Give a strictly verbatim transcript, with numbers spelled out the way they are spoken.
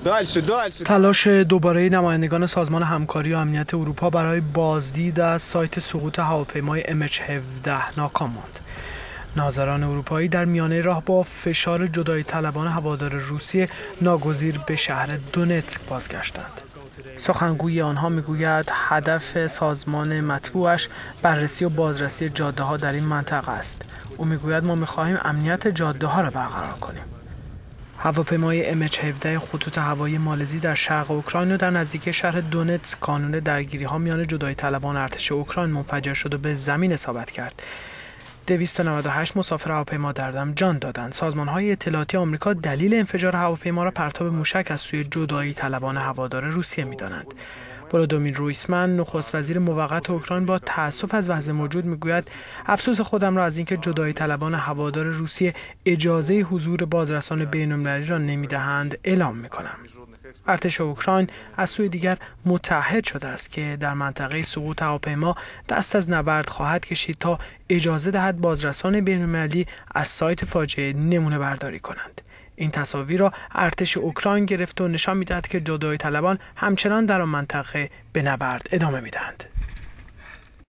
تلاش دوباره نمایندگان سازمان همکاری و امنیت اروپا برای بازدید از سایت سقوط هواپیمای ام اچ هفده ناکام ماند. ناظران اروپایی در میانه راه با فشار جدایی طلبان هوادار روسیه ناگزیر به شهر دونتسک بازگشتند. سخنگوی آنها میگوید هدف سازمان مطبوعش بررسی و بازرسی جاده ها در این منطقه است. او میگوید ما میخواهیم امنیت جاده ها را برقرار کنیم. هواپیمای ام اچ هفده خطوط هوایی مالزی در شرق اوکراین و در نزدیکی شهر دونتسک کانون درگیری ها میان جدایی طلبان ارتش اوکراین منفجر شد و به زمین اصابت کرد. دویست و نود و هشت مسافر هواپیما در دم جان دادند. سازمان‌های اطلاعاتی آمریکا دلیل انفجار هواپیما را پرتاب موشک از سوی جدایی طلبان هوادار روسیه می‌دانند. ولودیمیر رویسمن نخست وزیر موقت اوکراین با تأسف از وضع موجود میگوید افسوس خودم را از اینکه جدایی طلبان هوادار روسیه اجازه حضور بازرسان بین‌المللی را نمیدهند اعلام میکنم. ارتش اوکراین از سوی دیگر متعهد شده است که در منطقه سقوط هواپیما دست از نبرد خواهد کشید تا اجازه دهد بازرسان بین‌المللی از سایت فاجعه نمونه برداری کنند. این تصاویر را ارتش اوکراین گرفته و نشان می‌دهد که جدایی طلبان همچنان در آن منطقه به نبرد ادامه می‌دهند.